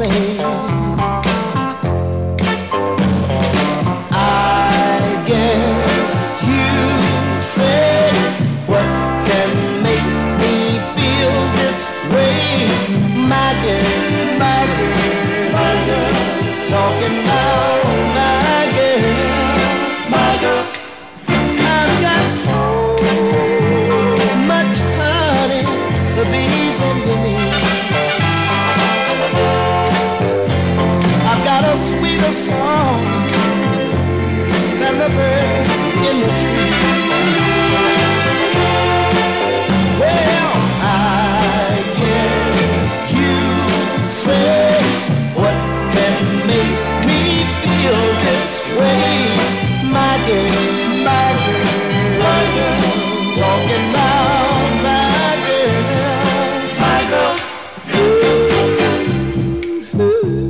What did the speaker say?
me. I guess you say what can make me feel this way, my girl, my girl, my girl, talking about my girl, my girl. I've got so much honey, the bees envy me. I've got a sweeter song than the birds in the trees. Well, I guess you say what can make me feel this way, my girl, my girl, my girl, talking about my girl, my girl. Ooh, ooh.